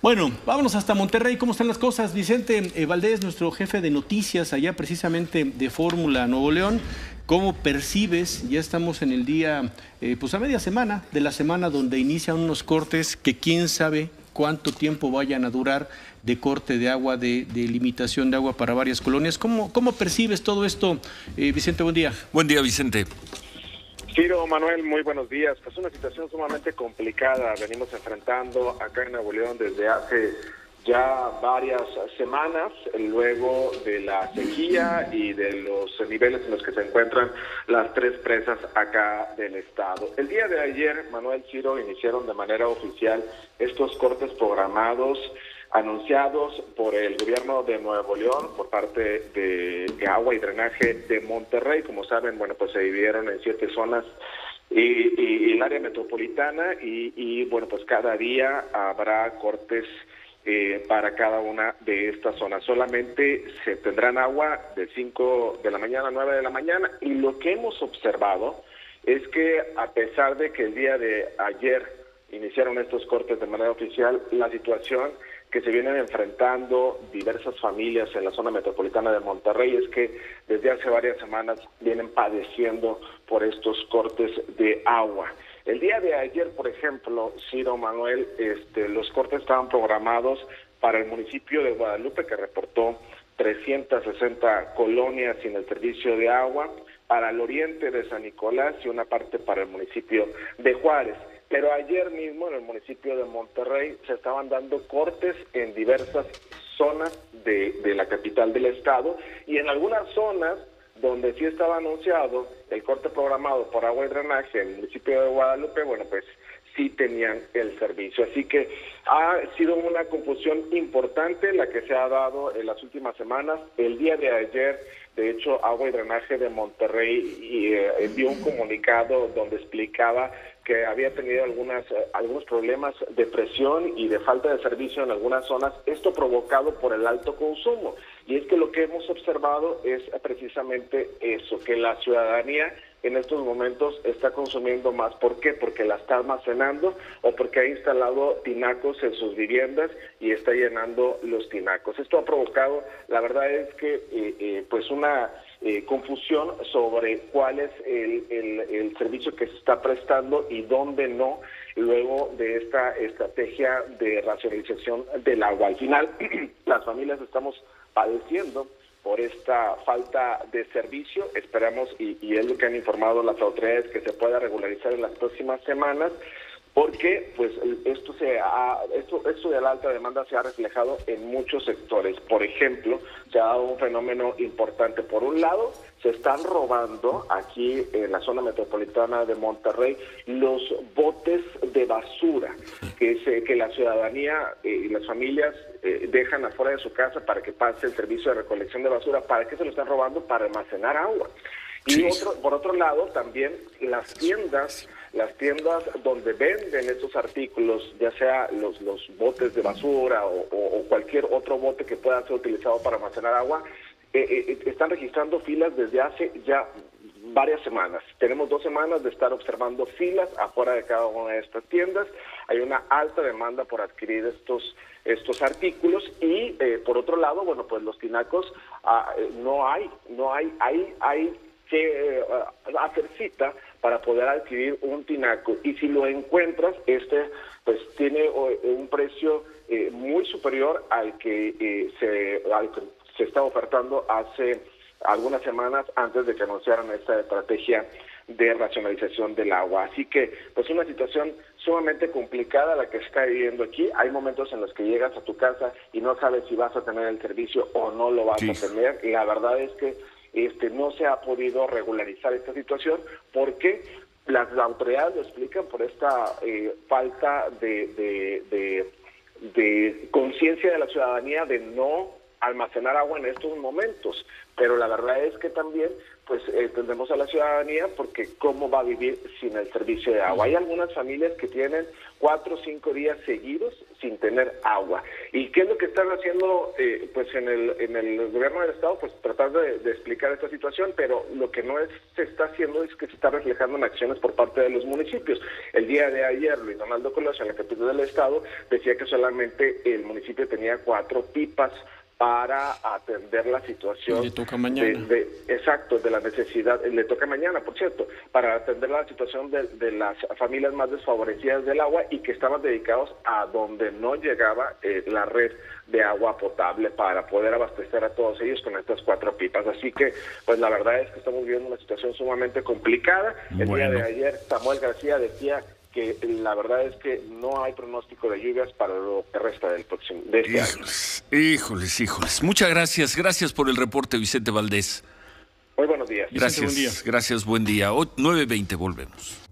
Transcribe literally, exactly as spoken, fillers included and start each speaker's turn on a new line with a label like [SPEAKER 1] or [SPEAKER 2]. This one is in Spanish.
[SPEAKER 1] Bueno, vámonos hasta Monterrey. ¿Cómo están las cosas? Vicente eh, Valdés, nuestro jefe de noticias allá precisamente de Fórmula Nuevo León. ¿Cómo percibes? Ya estamos en el día, eh, pues a media semana, de la semana donde inician unos cortes que quién sabe cuánto tiempo vayan a durar de corte de agua, de, de limitación de agua para varias colonias. ¿Cómo, cómo percibes todo esto, eh, Vicente? Buen día.
[SPEAKER 2] Buen día, Vicente.
[SPEAKER 3] Ciro, Manuel, muy buenos días. Pues una situación sumamente complicada venimos enfrentando acá en Nuevo León desde hace ya varias semanas, luego de la sequía y de los niveles en los que se encuentran las tres presas acá del estado. El día de ayer, Manuel, Ciro, iniciaron de manera oficial estos cortes programados anunciados por el gobierno de Nuevo León por parte de, de Agua y Drenaje de Monterrey. Como saben, bueno, pues se dividieron en siete zonas y, y, y el área metropolitana y, y bueno, pues cada día habrá cortes eh, para cada una de estas zonas. Solamente se tendrán agua de cinco de la mañana a nueve de la mañana, y lo que hemos observado es que a pesar de que el día de ayer iniciaron estos cortes de manera oficial, la situación que se vienen enfrentando diversas familias en la zona metropolitana de Monterrey es que desde hace varias semanas vienen padeciendo por estos cortes de agua. El día de ayer, por ejemplo, Ciro, Manuel, este, los cortes estaban programados para el municipio de Guadalupe, que reportó trescientas sesenta colonias sin el servicio de agua, para el oriente de San Nicolás y una parte para el municipio de Juárez. Pero ayer mismo en el municipio de Monterrey se estaban dando cortes en diversas zonas de, de la capital del estado, y en algunas zonas donde sí estaba anunciado el corte programado por Agua y Drenaje en el municipio de Guadalupe, bueno, pues sí tenían el servicio. Así que ha sido una confusión importante la que se ha dado en las últimas semanas. El día de ayer, de hecho, Agua y Drenaje de Monterrey y, eh, envió un comunicado donde explicaba que había tenido algunas eh, algunos problemas de presión y de falta de servicio en algunas zonas, esto provocado por el alto consumo. Y es que lo que hemos observado es precisamente eso, que la ciudadanía en estos momentos está consumiendo más. ¿Por qué? Porque la está almacenando o porque ha instalado tinacos en sus viviendas y está llenando los tinacos. Esto ha provocado, la verdad es que, eh, eh, pues una eh, confusión sobre cuál es el, el, el servicio que se está prestando y dónde no, luego de esta estrategia de racionalización del agua. Al final, las familias estamos padeciendo por esta falta de servicio. Esperamos, y, y es lo que han informado las autoridades, que se pueda regularizar en las próximas semanas, porque pues esto se ha, esto, esto de la alta demanda se ha reflejado en muchos sectores. Por ejemplo, se ha dado un fenómeno importante. Por un lado, se están robando aquí en la zona metropolitana de Monterrey los botes de basura que, se, que la ciudadanía eh, y las familias eh, dejan afuera de su casa para que pase el servicio de recolección de basura. ¿Para qué se lo están robando? Para almacenar agua. Y otro, por otro lado, también las tiendas, las tiendas donde venden estos artículos, ya sea los, los botes de basura o, o, o cualquier otro bote que pueda ser utilizado para almacenar agua, eh, eh, están registrando filas desde hace ya varias semanas. Tenemos dos semanas de estar observando filas afuera de cada una de estas tiendas. Hay una alta demanda por adquirir estos estos artículos y eh, por otro lado, bueno, pues los tinacos ah, no hay, no hay, hay, hay que eh, hacer cita para poder adquirir un tinaco, y si lo encuentras, este pues tiene un precio eh, muy superior al que eh, se al que se está ofertando hace algunas semanas antes de que anunciaran esta estrategia de racionalización del agua. Así que pues una situación sumamente complicada la que se está viviendo aquí. Hay momentos en los que llegas a tu casa y no sabes si vas a tener el servicio o no lo vas sí. a tener. Y la verdad es que este no se ha podido regularizar esta situación porque las autoridades lo explican por esta eh, falta de, de, de, de conciencia de la ciudadanía de no almacenar agua en estos momentos, pero la verdad es que también pues eh, tendremos a la ciudadanía porque cómo va a vivir sin el servicio de agua. Hay algunas familias que tienen cuatro o cinco días seguidos sin tener agua. ¿Y qué es lo que están haciendo eh, pues en el en el gobierno del estado? Pues tratar de, de explicar esta situación, pero lo que no es, se está haciendo es que se está reflejando en acciones por parte de los municipios. El día de ayer, Luis Donaldo Colosio, en la capital del estado, decía que solamente el municipio tenía cuatro pipas para atender la situación.
[SPEAKER 1] Le toca mañana.
[SPEAKER 3] De, de, exacto, de la necesidad, le toca mañana, por cierto, para atender la situación de, de las familias más desfavorecidas del agua y que estaban dedicados a donde no llegaba eh, la red de agua potable para poder abastecer a todos ellos con estas cuatro pipas. Así que, pues la verdad es que estamos viviendo una situación sumamente complicada. El
[SPEAKER 1] bueno.
[SPEAKER 3] día de ayer, Samuel García decía que la verdad es que no hay pronóstico de lluvias para lo que resta del próximo de este
[SPEAKER 2] híjoles, año. Híjoles, híjoles. Muchas gracias. Gracias por el reporte, Vicente Valdés.
[SPEAKER 3] Muy buenos días.
[SPEAKER 2] Gracias,
[SPEAKER 1] Vicente, buen día.
[SPEAKER 2] Gracias, buen día. nueve veinte, volvemos.